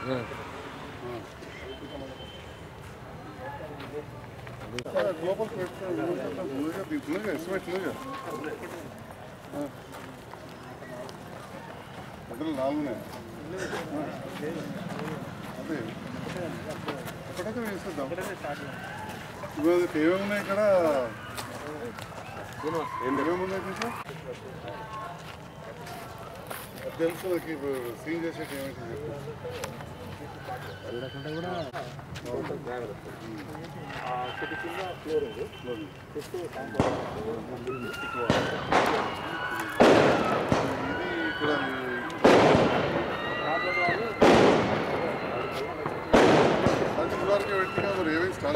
Global estimate నాలుగునే అదే ఒకటైతే వేసేద్దాం. ఇవాళ ఏమేమున్నాయి ఇక్కడ, ఏమేమున్నాయి చూసా తెలుసు నాకు. సీన్ చేసేటి ఏమైతే చెప్పు. ఇది ఇక్కడ పెట్టిగా మరి ఏమేమి స్టార్ట్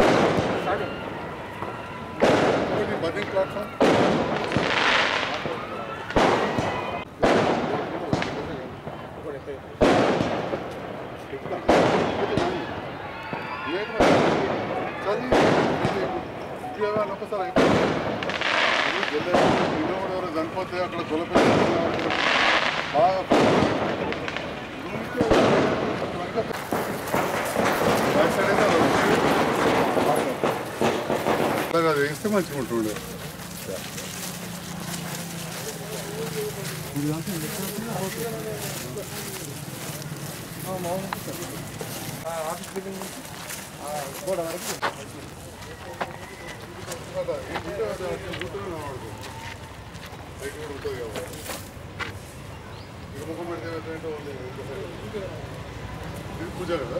బడ్డింగ్ ప్లాట్ఫామ్ ఒకసారి ఎవరు చనిపోతే అక్కడ గొల్లపెట్టి బాగా అది వేస్తే మంచిగా ఉంటుండే. ముఖం పెడితే పూజ కదా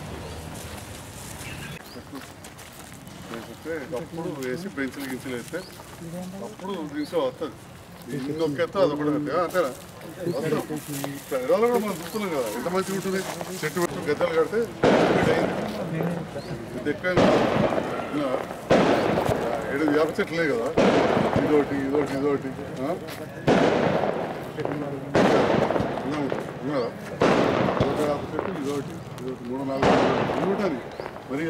వేస్తే అప్పుడు వేసి బెంచ్లు గించులు వేస్తే అప్పుడు దించో వస్తుంది. ఇంకొక ఎత్తా అదొకటి అంతేనా ఎడాలో కూడా మనం చూస్తున్నాం కదా ఎంత మంచిగా ఉంటుంది. చెట్టు పెట్టు గద్దలు కడితే ఇది ఎక్కువ 7 వేప చెట్లే కదా. ఇదోటి ఇదోటి ఇదోటి ఉన్నదా 1 వేప చెట్టు ఇదోటి ఇదోటి 3-4 ఉంటుంది. మరి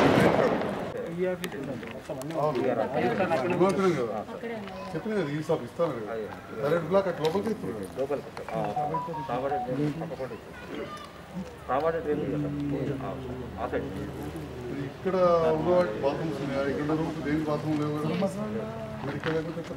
కదా చెప్పిన కదా ఈ షాప్ ఇస్తాను కదా కరెంట్ బ్లాక్ అట్ లోపలికి ఇస్తున్నారు. ఇక్కడ ఉన్న బాత్రూమ్స్ ఉన్నాయా? ఇక్కడ రూమ్స్ దేనికి బాత్రూమ్ లేవు కదా. మరి ఇక్కడ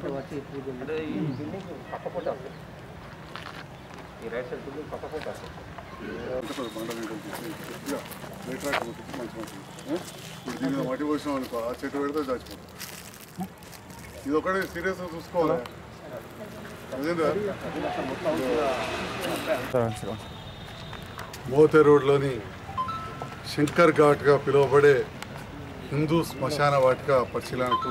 దీని మట్టి పోసినాం అనుకో ఆ చెట్టు పెడితే దాచిపోతుంది. ఇది ఒకటే సీరియస్గా చూసుకోవాలి. అదేందా మోతే రోడ్లోని శంకర్ ఘాట్గా పిలువబడే హిందూ శ్మశాన వాటిక పరిశీలనకు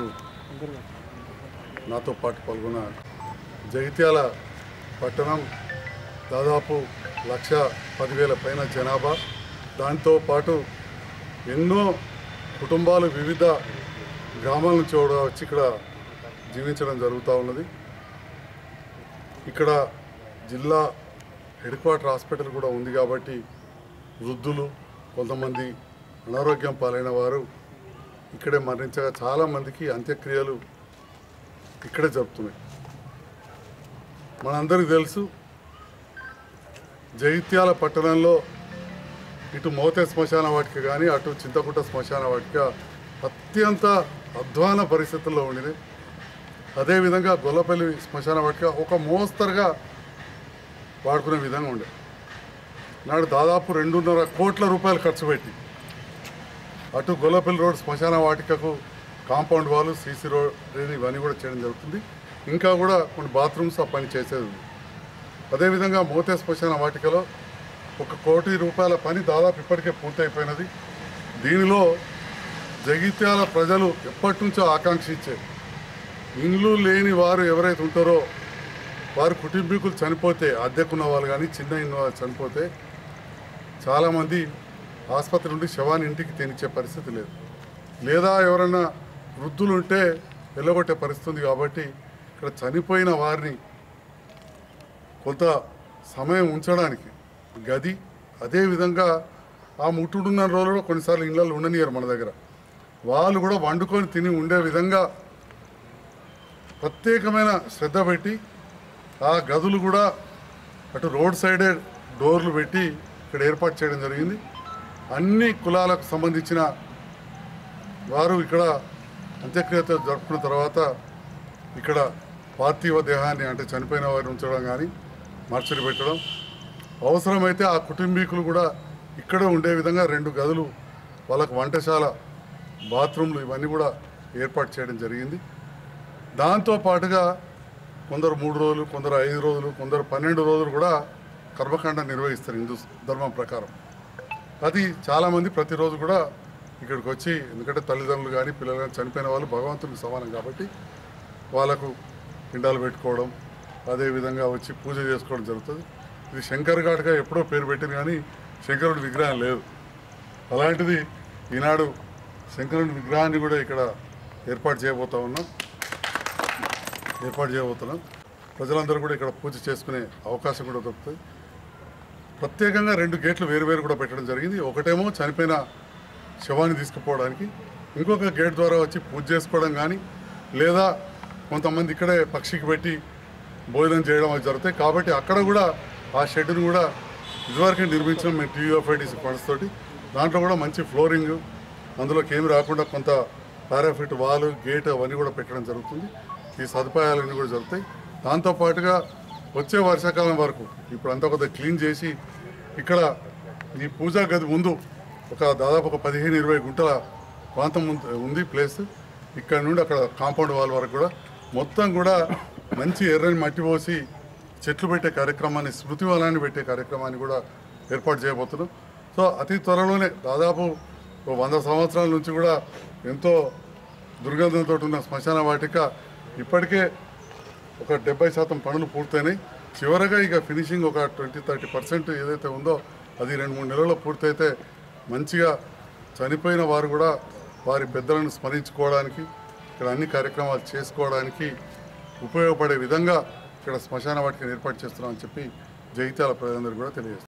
నాతో పాటు పాల్గొన్న జగిత్యాల పట్టణం దాదాపు 1,10,000 పైన జనాభా. దాంతోపాటు ఎన్నో కుటుంబాలు వివిధ గ్రామాల నుంచి వచ్చి ఇక్కడ జీవించడం జరుగుతూ ఉన్నది. ఇక్కడ జిల్లా హెడ్ క్వార్టర్ హాస్పిటల్ కూడా ఉంది కాబట్టి వృద్ధులు కొంతమంది అనారోగ్యం పాలైన వారు ఇక్కడే మరణించగా చాలామందికి అంత్యక్రియలు ఇక్కడే జరుపుతున్నాయి. మనందరికీ తెలుసు జగిత్యాల పట్టణంలో ఇటు మోతే శ్మశాన వాటిక కానీ అటు చింతకుంట శ్మశాన వాటిక అత్యంత అధ్వాన పరిస్థితుల్లో ఉండింది. అదేవిధంగా గొల్లపల్లి శ్మశాన వాటిక ఒక మోస్తరుగా వాడుకునే విధంగా ఉండే. నాడు దాదాపు 2.5 కోట్ల రూపాయలు ఖర్చు పెట్టి అటు గొల్లపల్లి రోడ్ శ్మశాన వాటికకు కాంపౌండ్ వాళ్ళు సీసీ రోడ్ ఇవన్నీ కూడా చేయడం జరుగుతుంది. ఇంకా కూడా కొన్ని బాత్రూమ్స్ ఆ పని చేసేది ఉంది. అదేవిధంగా మోతే శ్మశాన వాటికలో 1 కోటి రూపాయల పని దాదాపు ఇప్పటికే పూర్తయిపోయినది. దీనిలో జగిత్యాల ప్రజలు ఎప్పటి నుంచో ఆకాంక్షించే ఇండ్లు లేని వారు ఎవరైతే ఉంటారో వారు కుటుంబీకులు చనిపోతే అద్దెకున్న వాళ్ళు కానీ చిన్న ఇల్లు చనిపోతే చాలామంది ఆసుపత్రి నుండి శవాన్ని ఇంటికి తినిచ్చే పరిస్థితి లేదు. లేదా ఎవరైనా వృద్ధులు ఉంటే వెళ్ళగొట్టే పరిస్థితి ఉంది. కాబట్టి ఇక్కడ చనిపోయిన వారిని కొంత సమయం ఉంచడానికి గది, అదేవిధంగా ఆ ముట్టుడున్న రోజుల్లో కొన్నిసార్లు ఇళ్ళల్లో ఉండనియరు మన దగ్గర, వాళ్ళు కూడా వండుకొని తిని ఉండే విధంగా ప్రత్యేకమైన శ్రద్ధ పెట్టి ఆ గదులు కూడా అటు రోడ్ సైడే డోర్లు పెట్టి ఇక్కడ ఏర్పాటు చేయడం జరిగింది. అన్ని కులాలకు సంబంధించిన వారు ఇక్కడ అంత్యక్రియత జరుపుకున్న తర్వాత ఇక్కడ పార్థివ దేహాన్ని అంటే చనిపోయిన వారిని ఉంచడం కానీ మార్చరి పెట్టడం, అవసరమైతే ఆ కుటుంబీకులు కూడా ఇక్కడ ఉండే విధంగా 2 గదులు వాళ్ళకు వంటశాల, బాత్రూమ్లు ఇవన్నీ కూడా ఏర్పాటు చేయడం జరిగింది. దాంతోపాటుగా కొందరు 3 రోజులు, కొందరు 5 రోజులు, కొందరు 12 రోజులు కూడా కర్మకాండ నిర్వహిస్తారు హిందూ ధర్మం ప్రకారం. అది చాలామంది ప్రతిరోజు కూడా ఇక్కడికి వచ్చి, ఎందుకంటే తల్లిదండ్రులు కానీ పిల్లలు కానీ చనిపోయిన వాళ్ళు భగవంతునికి సమానం కాబట్టి వాళ్ళకు పిండాలు పెట్టుకోవడం, అదేవిధంగా వచ్చి పూజ చేసుకోవడం జరుగుతుంది. ఇది శంకర్ ఘాట్గా ఎప్పుడో పేరు పెట్టింది కానీ శంకరుడి విగ్రహం లేదు. అలాంటిది ఈనాడు శంకరుడి విగ్రహాన్ని కూడా ఇక్కడ ఏర్పాటు చేయబోతున్నాం. ప్రజలందరూ కూడా ఇక్కడ పూజ చేసుకునే అవకాశం కూడా దొరుకుతుంది. ప్రత్యేకంగా 2 గేట్లు వేరు కూడా పెట్టడం జరిగింది. ఒకటేమో చనిపోయిన శవాన్ని తీసుకుపోవడానికి, ఇంకొక గేట్ ద్వారా వచ్చి పూజ చేసుకోవడం కానీ, లేదా కొంతమంది ఇక్కడే పక్షికి పెట్టి భోజనం చేయడం అది జరుగుతాయి. కాబట్టి అక్కడ కూడా ఆ షెడ్ను కూడా ఇదివరకే నిర్మించడం మేము TUFIDC ఫండ్స్ తోటి. దాంట్లో కూడా మంచి ఫ్లోరింగ్, అందులోకి ఏమి రాకుండా కొంత పారాఫిట్ వాల్, గేట్ అవన్నీ కూడా పెట్టడం జరుగుతుంది. ఈ సదుపాయాలన్నీ కూడా జరుగుతాయి. దాంతోపాటుగా వచ్చే వర్షాకాలం వరకు ఇప్పుడు అంతా కొద్దిగా క్లీన్ చేసి ఇక్కడ ఈ పూజా గది ముందు దాదాపు ఒక 15-20 గుంటల ప్రాంతం ఉంది ప్లేస్. ఇక్కడ నుండి అక్కడ కాంపౌండ్ వాల్ వరకు కూడా మొత్తం కూడా మంచి ఎర్రని మట్టి పోసి చెట్లు పెట్టే కార్యక్రమాన్ని, స్మృతి వనాన్ని పెట్టే కార్యక్రమాన్ని కూడా ఏర్పాటు చేయబోతున్నాం. సో అతి త్వరలోనే దాదాపు 100 సంవత్సరాల నుంచి కూడా ఎంతో దుర్గంధంతో ఉన్న శ్మశాన వాటిక ఇప్పటికే ఒక 70% పనులు పూర్తయినాయి. చివరగా ఇక ఫినిషింగ్ ఒక 20-30% ఏదైతే ఉందో అది 2-3 నెలల్లో పూర్తయితే మంచిగా చనిపోయిన వారు కూడా వారి పెద్దలను స్మరించుకోవడానికి, ఇక్కడ అన్ని కార్యక్రమాలు చేసుకోవడానికి ఉపయోగపడే విధంగా ఇక్కడ శ్మశాన వాటికను ఏర్పాటు చేస్తున్నామని చెప్పి జగిత్యాల ప్రజలందరూ కూడా తెలియజేస్తారు.